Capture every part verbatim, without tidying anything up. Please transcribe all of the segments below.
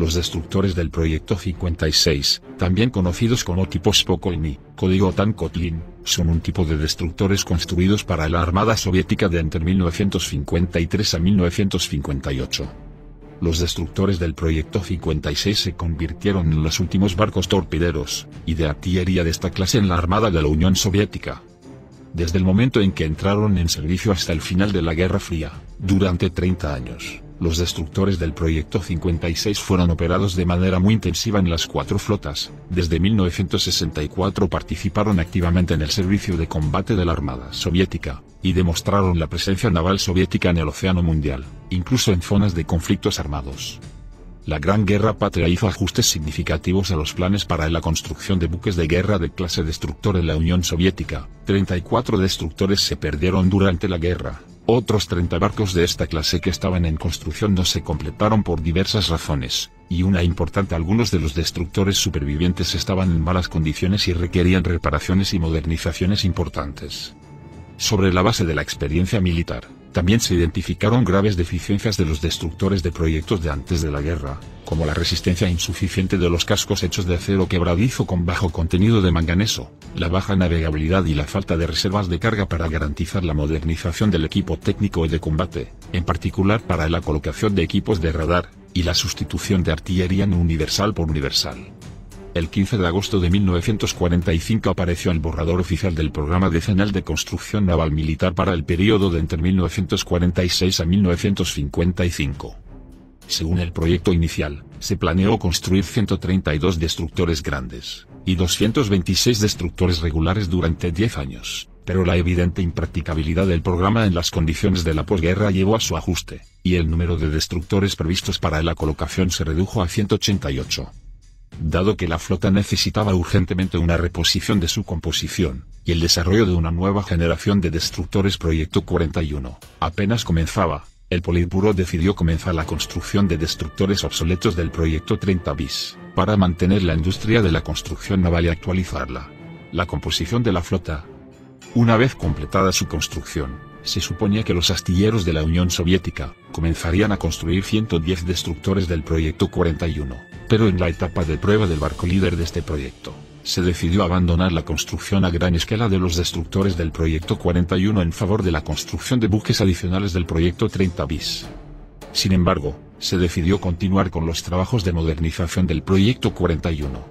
Los destructores del Proyecto cincuenta y seis, también conocidos como tipo Spokane, código TAN Kotlin, son un tipo de destructores construidos para la Armada Soviética de entre mil novecientos cincuenta y tres a mil novecientos cincuenta y ocho. Los destructores del Proyecto cincuenta y seis se convirtieron en los últimos barcos torpederos y de artillería de esta clase en la Armada de la Unión Soviética. Desde el momento en que entraron en servicio hasta el final de la Guerra Fría, durante treinta años, los destructores del Proyecto cincuenta y seis fueron operados de manera muy intensiva en las cuatro flotas. Desde mil novecientos sesenta y cuatro participaron activamente en el servicio de combate de la Armada Soviética, y demostraron la presencia naval soviética en el Océano Mundial, incluso en zonas de conflictos armados. La Gran Guerra Patria hizo ajustes significativos a los planes para la construcción de buques de guerra de clase destructor en la Unión Soviética. treinta y cuatro destructores se perdieron durante la guerra. Otros treinta barcos de esta clase que estaban en construcción no se completaron por diversas razones, y una importante: algunos de los destructores supervivientes estaban en malas condiciones y requerían reparaciones y modernizaciones importantes. Sobre la base de la experiencia militar, también se identificaron graves deficiencias de los destructores de proyectos de antes de la guerra, como la resistencia insuficiente de los cascos hechos de acero quebradizo con bajo contenido de manganeso, la baja navegabilidad y la falta de reservas de carga para garantizar la modernización del equipo técnico y de combate, en particular para la colocación de equipos de radar, y la sustitución de artillería no universal por universal. El quince de agosto de mil novecientos cuarenta y cinco apareció el borrador oficial del Programa Decenal de Construcción Naval Militar para el período de entre mil novecientos cuarenta y seis a mil novecientos cincuenta y cinco. Según el proyecto inicial, se planeó construir ciento treinta y dos destructores grandes, y doscientos veintiséis destructores regulares durante diez años, pero la evidente impracticabilidad del programa en las condiciones de la posguerra llevó a su ajuste, y el número de destructores previstos para la colocación se redujo a ciento ochenta y ocho. Dado que la flota necesitaba urgentemente una reposición de su composición, y el desarrollo de una nueva generación de destructores Proyecto cuarenta y uno apenas comenzaba, el Politburó decidió comenzar la construcción de destructores obsoletos del Proyecto treinta bis, para mantener la industria de la construcción naval y actualizarla. La composición de la flota. Una vez completada su construcción, se suponía que los astilleros de la Unión Soviética comenzarían a construir ciento diez destructores del Proyecto cuarenta y uno, pero en la etapa de prueba del barco líder de este proyecto, se decidió abandonar la construcción a gran escala de los destructores del Proyecto cuarenta y uno en favor de la construcción de buques adicionales del Proyecto treinta bis. Sin embargo, se decidió continuar con los trabajos de modernización del Proyecto cuarenta y uno.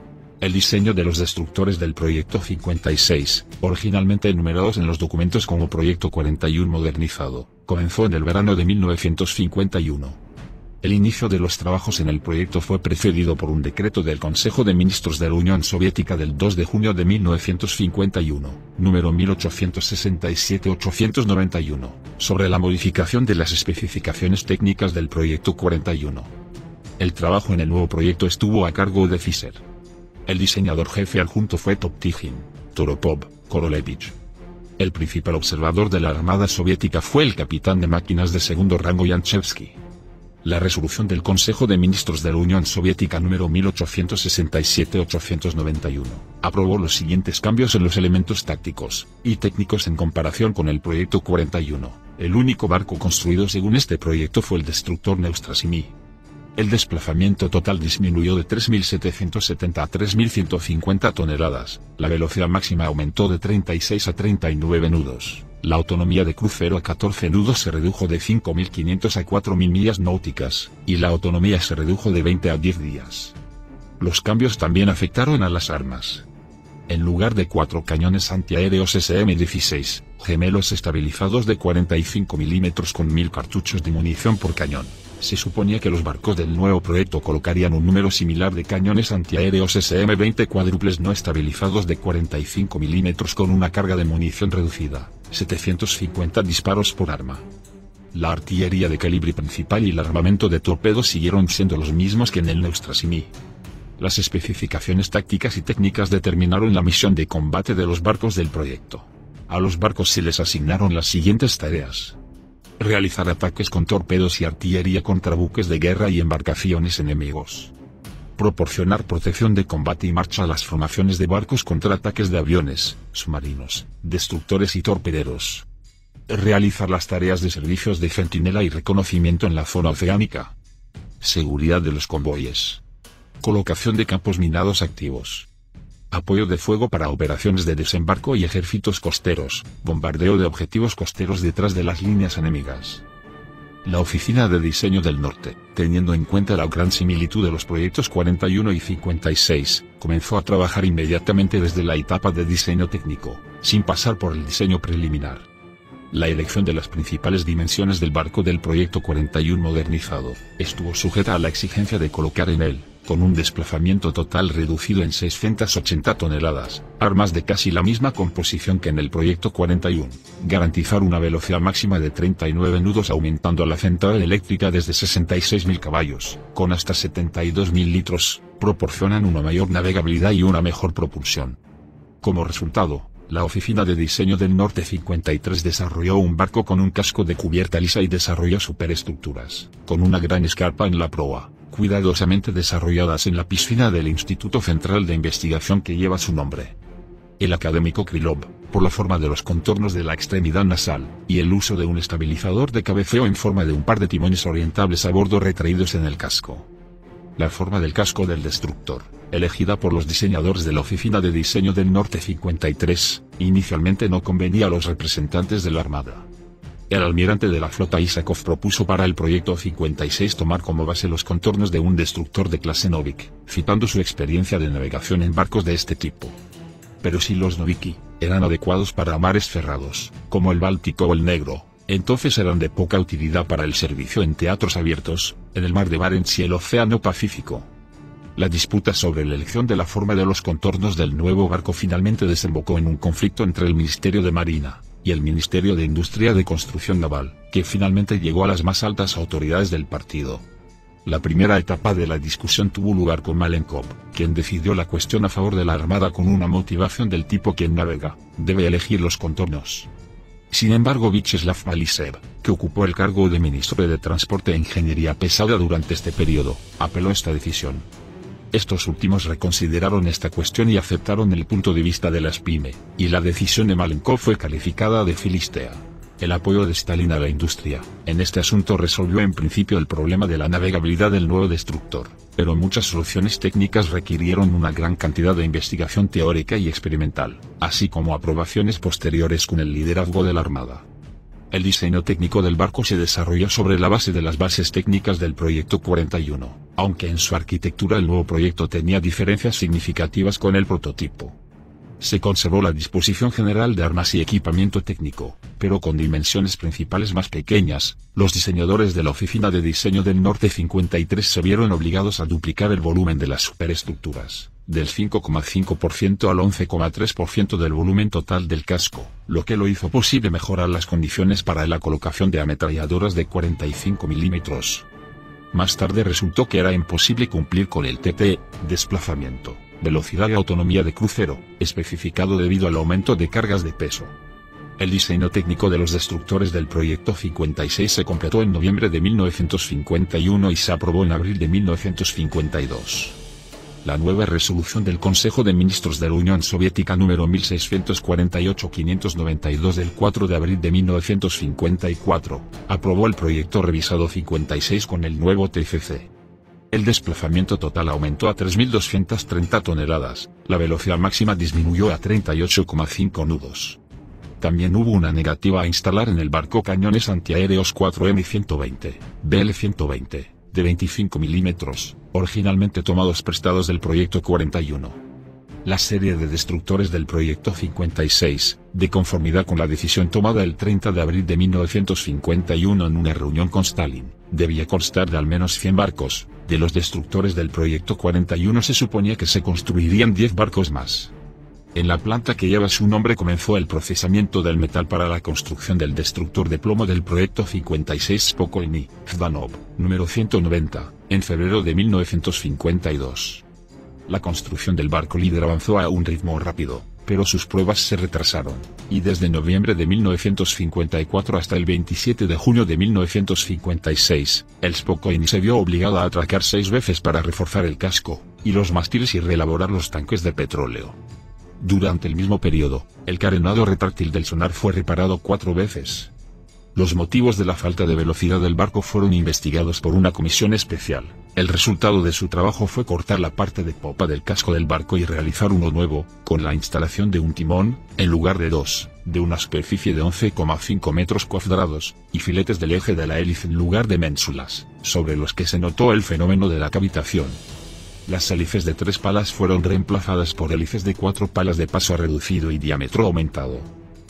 El diseño de los destructores del Proyecto cincuenta y seis, originalmente enumerados en los documentos como Proyecto cuarenta y uno modernizado, comenzó en el verano de mil novecientos cincuenta y uno. El inicio de los trabajos en el proyecto fue precedido por un decreto del Consejo de Ministros de la Unión Soviética del dos de junio de mil novecientos cincuenta y uno, número mil ochocientos sesenta y siete a ochocientos noventa y uno, sobre la modificación de las especificaciones técnicas del Proyecto cuarenta y uno. El trabajo en el nuevo proyecto estuvo a cargo de Fisher. El diseñador jefe adjunto fue Toptigin, Toropov, Korolevich. El principal observador de la Armada Soviética fue el capitán de máquinas de segundo rango Yanchevsky. La resolución del Consejo de Ministros de la Unión Soviética número mil ochocientos sesenta y siete a ochocientos noventa y uno, aprobó los siguientes cambios en los elementos tácticos y técnicos en comparación con el Proyecto cuarenta y uno. El único barco construido según este proyecto fue el destructor Neustrasimy. El desplazamiento total disminuyó de tres mil setecientos setenta a tres mil ciento cincuenta toneladas, la velocidad máxima aumentó de treinta y seis a treinta y nueve nudos. La autonomía de crucero a catorce nudos se redujo de cinco mil quinientos a cuatro mil millas náuticas, y la autonomía se redujo de veinte a diez días. Los cambios también afectaron a las armas. En lugar de cuatro cañones antiaéreos ese eme dieciséis, gemelos estabilizados de cuarenta y cinco milímetros con mil cartuchos de munición por cañón, se suponía que los barcos del nuevo proyecto colocarían un número similar de cañones antiaéreos ese eme veinte cuádruples no estabilizados de cuarenta y cinco milímetros con una carga de munición reducida, setecientos cincuenta disparos por arma. La artillería de calibre principal y el armamento de torpedos siguieron siendo los mismos que en el Neustrasimy. Las especificaciones tácticas y técnicas determinaron la misión de combate de los barcos del proyecto. A los barcos se les asignaron las siguientes tareas: realizar ataques con torpedos y artillería contra buques de guerra y embarcaciones enemigos. Proporcionar protección de combate y marcha a las formaciones de barcos contra ataques de aviones, submarinos, destructores y torpederos. Realizar las tareas de servicios de centinela y reconocimiento en la zona oceánica. seguridad de los convoyes, colocación de campos minados activos, apoyo de fuego para operaciones de desembarco y ejércitos costeros, bombardeo de objetivos costeros detrás de las líneas enemigas. La Oficina de Diseño del Norte, teniendo en cuenta la gran similitud de los proyectos cuarenta y uno y cincuenta y seis, comenzó a trabajar inmediatamente desde la etapa de diseño técnico, sin pasar por el diseño preliminar. La elección de las principales dimensiones del barco del proyecto cuarenta y uno modernizado, estuvo sujeta a la exigencia de colocar en él, con un desplazamiento total reducido en seiscientas ochenta toneladas, armas de casi la misma composición que en el proyecto cuarenta y uno, garantizar una velocidad máxima de treinta y nueve nudos aumentando la central eléctrica desde sesenta y seis mil caballos, con hasta setenta y dos mil litros, proporcionan una mayor navegabilidad y una mejor propulsión. Como resultado, la Oficina de Diseño del Norte cincuenta y tres desarrolló un barco con un casco de cubierta lisa y desarrolló superestructuras, con una gran escarpa en la proa, cuidadosamente desarrolladas en la piscina del Instituto Central de Investigación que lleva su nombre. El académico Krylov, por la forma de los contornos de la extremidad nasal, y el uso de un estabilizador de cabeceo en forma de un par de timones orientables a bordo retraídos en el casco. La forma del casco del destructor, elegida por los diseñadores de la Oficina de Diseño del Norte cincuenta y tres, inicialmente no convenía a los representantes de la Armada. El almirante de la flota Isakov propuso para el proyecto cincuenta y seis tomar como base los contornos de un destructor de clase Novik, citando su experiencia de navegación en barcos de este tipo. Pero si los Noviki eran adecuados para mares cerrados, como el Báltico o el Negro, entonces eran de poca utilidad para el servicio en teatros abiertos, en el mar de Barents y el Océano Pacífico. La disputa sobre la elección de la forma de los contornos del nuevo barco finalmente desembocó en un conflicto entre el Ministerio de Marina y el Ministerio de Industria de Construcción Naval, que finalmente llegó a las más altas autoridades del partido. La primera etapa de la discusión tuvo lugar con Malenkov, quien decidió la cuestión a favor de la Armada con una motivación del tipo: quien navega, debe elegir los contornos. Sin embargo, Vyacheslav Malisev, que ocupó el cargo de ministro de Transporte e Ingeniería Pesada durante este periodo, apeló esta decisión. Estos últimos reconsideraron esta cuestión y aceptaron el punto de vista de la SPIME, y la decisión de Malenkov fue calificada de filistea. El apoyo de Stalin a la industria, en este asunto resolvió en principio el problema de la navegabilidad del nuevo destructor, pero muchas soluciones técnicas requirieron una gran cantidad de investigación teórica y experimental, así como aprobaciones posteriores con el liderazgo de la Armada. El diseño técnico del barco se desarrolló sobre la base de las bases técnicas del proyecto cuarenta y uno, aunque en su arquitectura el nuevo proyecto tenía diferencias significativas con el prototipo. Se conservó la disposición general de armas y equipamiento técnico, pero con dimensiones principales más pequeñas. Los diseñadores de la Oficina de Diseño del Norte cincuenta y tres se vieron obligados a duplicar el volumen de las superestructuras, del cinco coma cinco por ciento al once coma tres por ciento del volumen total del casco, lo que lo hizo posible mejorar las condiciones para la colocación de ametralladoras de cuarenta y cinco milímetros. Más tarde resultó que era imposible cumplir con el T T, desplazamiento, velocidad y autonomía de crucero, especificado debido al aumento de cargas de peso. El diseño técnico de los destructores del proyecto cincuenta y seis se completó en noviembre de mil novecientos cincuenta y uno y se aprobó en abril de mil novecientos cincuenta y dos. La nueva resolución del Consejo de Ministros de la Unión Soviética número mil seiscientos cuarenta y ocho quinientos noventa y dos del cuatro de abril de mil novecientos cincuenta y cuatro, aprobó el proyecto revisado cincuenta y seis con el nuevo T C C. El desplazamiento total aumentó a tres mil doscientas treinta toneladas, la velocidad máxima disminuyó a treinta y ocho coma cinco nudos. También hubo una negativa a instalar en el barco cañones antiaéreos cuatro eme ciento veinte, B L ciento veinte, de veinticinco milímetros, originalmente tomados prestados del proyecto cuarenta y uno. La serie de destructores del proyecto cincuenta y seis, de conformidad con la decisión tomada el treinta de abril de mil novecientos cincuenta y uno en una reunión con Stalin, debía constar de al menos cien barcos. De los destructores del proyecto cuarenta y uno se suponía que se construirían diez barcos más. En la planta que lleva su nombre comenzó el procesamiento del metal para la construcción del destructor de plomo del proyecto cincuenta y seis Spokojny, Zdanov, número ciento noventa, en febrero de mil novecientos cincuenta y dos. La construcción del barco líder avanzó a un ritmo rápido, pero sus pruebas se retrasaron, y desde noviembre de mil novecientos cincuenta y cuatro hasta el veintisiete de junio de mil novecientos cincuenta y seis, el Spokojny se vio obligado a atracar seis veces para reforzar el casco y los mástiles y reelaborar los tanques de petróleo. Durante el mismo periodo, el carenado retráctil del sonar fue reparado cuatro veces. Los motivos de la falta de velocidad del barco fueron investigados por una comisión especial, El resultado de su trabajo fue cortar la parte de popa del casco del barco y realizar uno nuevo, con la instalación de un timón, en lugar de dos, de una superficie de once coma cinco metros cuadrados, y filetes del eje de la hélice en lugar de ménsulas, sobre los que se notó el fenómeno de la cavitación. Las hélices de tres palas fueron reemplazadas por hélices de cuatro palas de paso reducido y diámetro aumentado.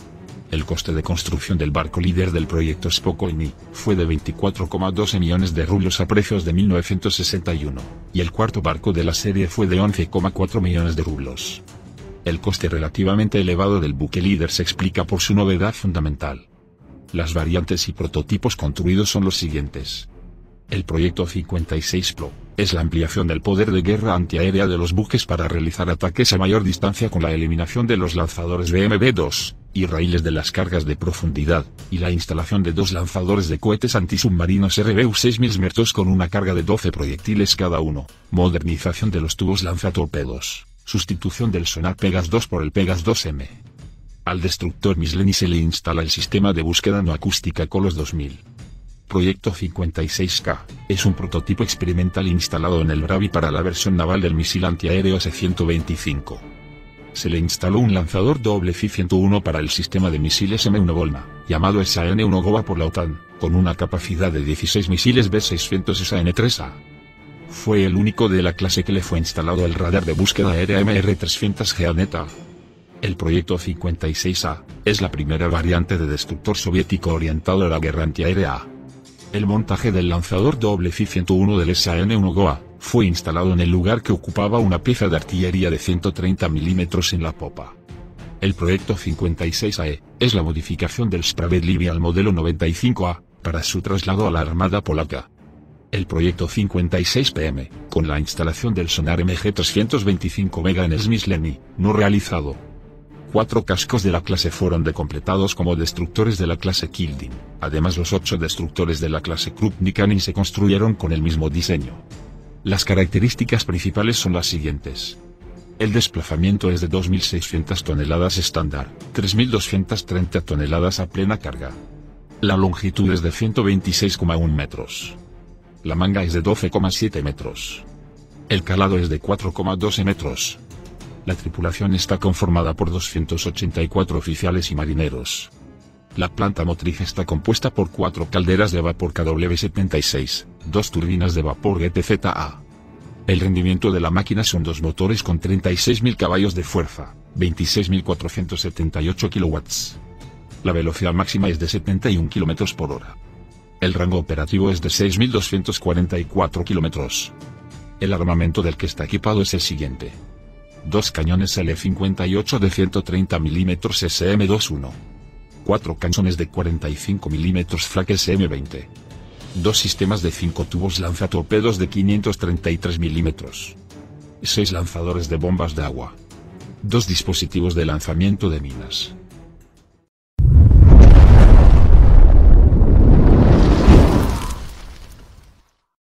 El coste de construcción del barco líder del proyecto Spokane fue de veinticuatro coma doce millones de rublos a precios de mil novecientos sesenta y uno, y el cuarto barco de la serie fue de once coma cuatro millones de rublos. El coste relativamente elevado del buque líder se explica por su novedad fundamental. Las variantes y prototipos construidos son los siguientes. El proyecto cincuenta y seis Pro es la ampliación del poder de guerra antiaérea de los buques para realizar ataques a mayor distancia con la eliminación de los lanzadores B M B dos y raíles de las cargas de profundidad, y la instalación de dos lanzadores de cohetes antisubmarinos R B U seis mil Smertos con una carga de doce proyectiles cada uno, modernización de los tubos lanzatorpedos, sustitución del sonar Pegas dos por el Pegas dos M. Al destructor Misleni se le instala el sistema de búsqueda no acústica Colos dos mil. Proyecto cincuenta y seis K, es un prototipo experimental instalado en el Bravi para la versión naval del misil antiaéreo S ciento veinticinco. Se le instaló un lanzador doble F I ciento uno para el sistema de misiles M uno Golma, llamado S A N uno Goa por la OTAN, con una capacidad de dieciséis misiles B seiscientos S A N tres A. Fue el único de la clase que le fue instalado el radar de búsqueda aérea M R trescientos G A N E T A. El proyecto cincuenta y seis A, es la primera variante de destructor soviético orientado a la guerra antiaérea. El montaje del lanzador doble F I ciento uno del S A N uno Goa fue instalado en el lugar que ocupaba una pieza de artillería de ciento treinta milímetros en la popa. El proyecto cincuenta y seis A E es la modificación del Sprawiedliwie al modelo noventa y cinco A para su traslado a la Armada polaca. El proyecto cincuenta y seis P M, con la instalación del sonar M G trescientos veinticinco Mega en Smysleni, no realizado. Cuatro cascos de la clase fueron decompletados como destructores de la clase Kildin. Además, los ocho destructores de la clase Krupnik-Annin se construyeron con el mismo diseño. Las características principales son las siguientes. El desplazamiento es de dos mil seiscientas toneladas estándar, tres mil doscientas treinta toneladas a plena carga. La longitud es de ciento veintiséis coma uno metros. La manga es de doce coma siete metros. El calado es de cuatro coma doce metros. La tripulación está conformada por doscientos ochenta y cuatro oficiales y marineros. La planta motriz está compuesta por cuatro calderas de vapor K W setenta y seis, dos turbinas de vapor G T Z A. El rendimiento de la máquina son dos motores con treinta y seis mil caballos de fuerza, veintiséis mil cuatrocientos setenta y ocho kilowatts. La velocidad máxima es de setenta y un kilómetros por hora. El rango operativo es de seis mil doscientos cuarenta y cuatro kilómetros. El armamento del que está equipado es el siguiente. Dos cañones L cincuenta y ocho de ciento treinta milímetros S M veintiuno. Cuatro cañones de cuarenta y cinco milímetros Flak S M veinte. Dos sistemas de cinco tubos lanzatorpedos de quinientos treinta y tres milímetros. Seis lanzadores de bombas de agua. Dos dispositivos de lanzamiento de minas.